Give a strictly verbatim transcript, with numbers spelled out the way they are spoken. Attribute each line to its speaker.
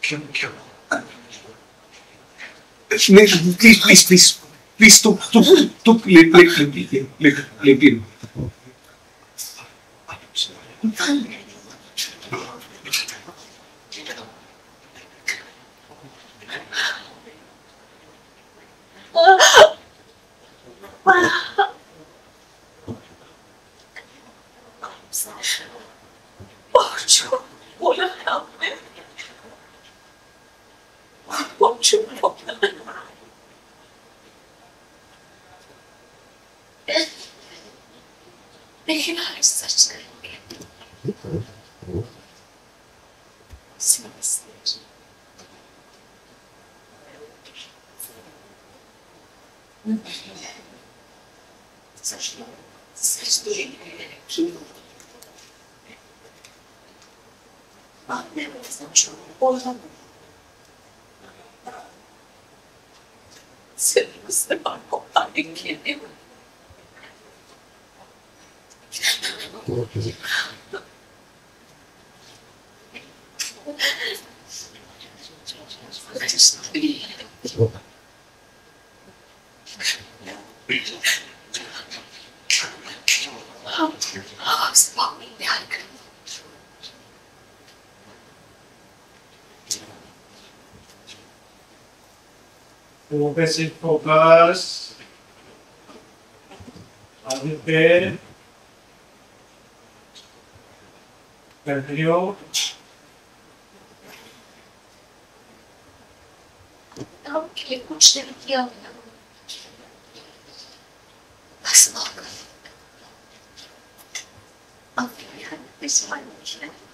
Speaker 1: Please, please, please, please, took, took, took, let, let, let, let, let, let in.
Speaker 2: Won't you help me? Won't you help me? You are such a seriously. Such such a I've never such a woman. Seriously, I'm not kidding.
Speaker 3: Focus in focus. Are you there? Continue.
Speaker 2: Okay, push them here. That's not good. Okay, this one.